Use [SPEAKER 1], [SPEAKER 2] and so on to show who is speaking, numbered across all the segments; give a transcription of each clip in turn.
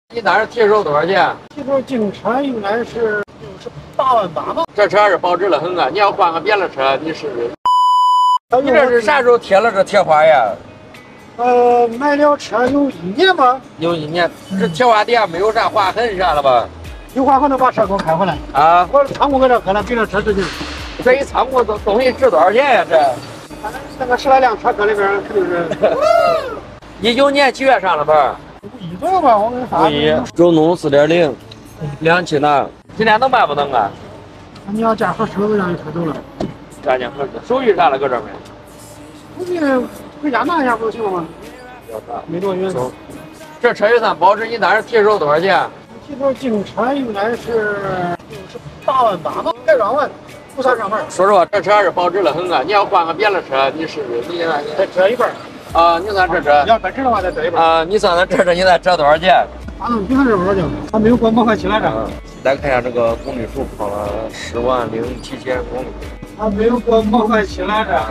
[SPEAKER 1] 你当时提手多少钱？
[SPEAKER 2] 提手净车应该是68.8万吧。
[SPEAKER 1] 这车是保值的很啊！你要换个别的车，你试试。你这是啥时候贴了这贴花呀？
[SPEAKER 2] 买了车有1年吧。
[SPEAKER 1] 有1年，这贴花底下没有啥划痕啥了吧？
[SPEAKER 2] 有划痕能把车给我开回来。
[SPEAKER 1] 啊，
[SPEAKER 2] 我仓库搁这搁了，比这车值钱。
[SPEAKER 1] 这一仓库东西值多少钱呀？这？
[SPEAKER 2] 那个10来辆车搁里边肯定是。
[SPEAKER 1] 19年几月上的班
[SPEAKER 2] ？51左右吧，我跟你
[SPEAKER 1] 说。中东4.0，两气囊，今天能卖不能啊？
[SPEAKER 2] 你要价合适，我让你开走了。
[SPEAKER 1] 价钱合适，手续啥了搁这没？
[SPEAKER 2] 手续回家拿一下不就行了吗？没多远。
[SPEAKER 1] 这车也算保值，你当时提手多少钱？
[SPEAKER 2] 提手净车应该是68.8万吧，改装完不算上牌。
[SPEAKER 1] 说实话，这车是保值的很啊！你要换个别的车，你试试，你现在
[SPEAKER 2] 再折一半。
[SPEAKER 1] 啊，你算这折。
[SPEAKER 2] 要再折的话再折一半。
[SPEAKER 1] 啊，你算算这折，你再折多少钱？
[SPEAKER 2] 发动机还是多少钱？还没有给我磨合起来着。
[SPEAKER 1] 来看一下这个公里数，跑了10.07万公里。
[SPEAKER 2] 还没有给我磨合起来着。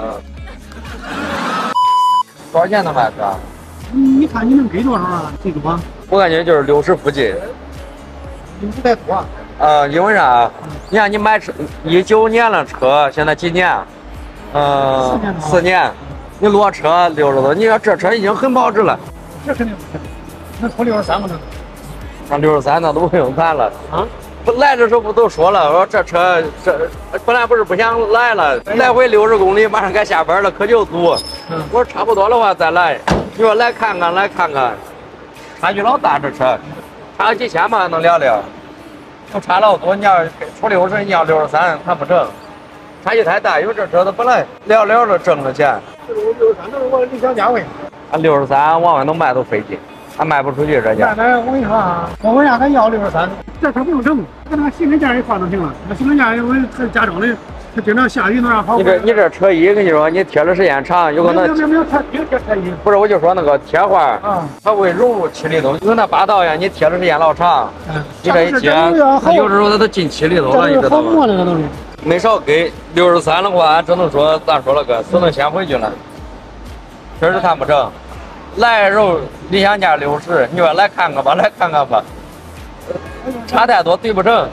[SPEAKER 1] 多少钱能卖车？
[SPEAKER 2] 你看你能给多少啊？最多？
[SPEAKER 1] 我感觉就是60附近。
[SPEAKER 2] 你不太多。
[SPEAKER 1] 因为啥？你看你买车19年了车，现在几年？4年。你裸车60多，你说这车已经很保值了。
[SPEAKER 2] 这肯定不是，能出63不能？
[SPEAKER 1] 上63那都不用谈了
[SPEAKER 2] 啊！
[SPEAKER 1] 不来的时候不都说了，我说这车本来不是不想来了，来回60公里，马上该下班了，可就堵。我说差不多的话再来，你说来看看，差距老大，这车差几千吧能聊聊，不差老多。你要出60，你要63，谈不成。差距太大，因为这车子本来聊着挣了钱。
[SPEAKER 2] 63都是我的理想价位。
[SPEAKER 1] 俺63往外能卖都费劲，俺卖不出去这价。
[SPEAKER 2] 那我跟你说啊，我问下他要63，这车不用整，跟那个行李架一块就行了。那行李架因为是加装的，它经常下雨能让跑。
[SPEAKER 1] 你这车衣跟你说，你贴的时间长，有可能
[SPEAKER 2] 没有贴车衣。
[SPEAKER 1] 不是，我就说那个贴花啊，它会融入漆里头。因为那8道呀，你贴的时间老长，你这一贴，有时候它都进漆里头了，你知道吗？没少给63的话，只能说咱说了个，只能先回去了。确实谈不成，来的时候理想价60，你说来看看吧，差太多对不成。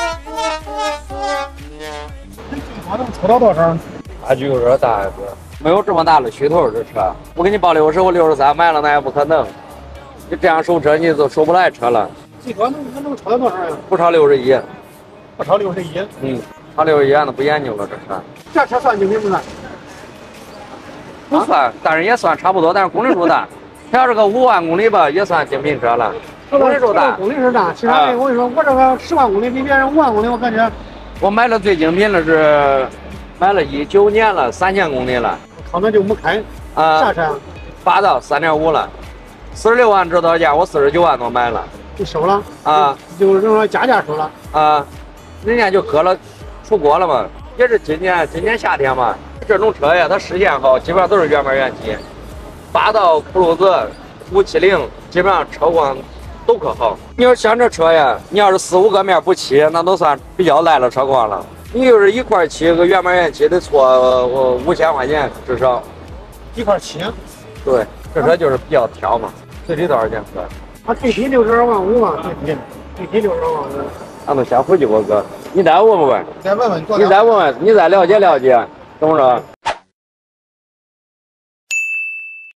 [SPEAKER 2] 我能抽到多少？
[SPEAKER 1] 差距有点大呀，哥，没有这么大的虚头这车。我给你报60，我63买了，那也不可能。你这样收车，你都收不来车了。
[SPEAKER 2] 最多能抽到多少呀？
[SPEAKER 1] 不超61。
[SPEAKER 2] 不超61。
[SPEAKER 1] 超61那不研究了这车。
[SPEAKER 2] 这车算精品不算？
[SPEAKER 1] 不算，但是也算差不多，但是公里数大。它要是个5万公里吧，也算精品车了。公里数大，
[SPEAKER 2] 公里数大。其他的我跟你说，我这个10万公里比别人5万公里，我感觉。
[SPEAKER 1] 我买的最精品的是，买了19年了，3000公里了。
[SPEAKER 2] 靠，那就没开。啥车
[SPEAKER 1] ？8道3.5了，46万指导价，我49万多买了。
[SPEAKER 2] 你收了？就是说加价收了。
[SPEAKER 1] 人家就搁了，出国了嘛，也是今年夏天嘛。这种车呀，它实现好，基本上都是原班原机。8道酷路泽570，基本上车况都可好。你要像这车呀，你要是4、5个面不漆，那都算比较烂的车况了。你就是一块漆个原班原机得错5000块钱至少。
[SPEAKER 2] 一块漆？
[SPEAKER 1] 对，这车就是比较挑嘛。最低多少钱哥？
[SPEAKER 2] 最低62万5嘛，最低62万5。
[SPEAKER 1] 俺们先回去，我哥，你再问问。
[SPEAKER 2] 再问问，
[SPEAKER 1] 你再问问，你再了解了解，懂不懂？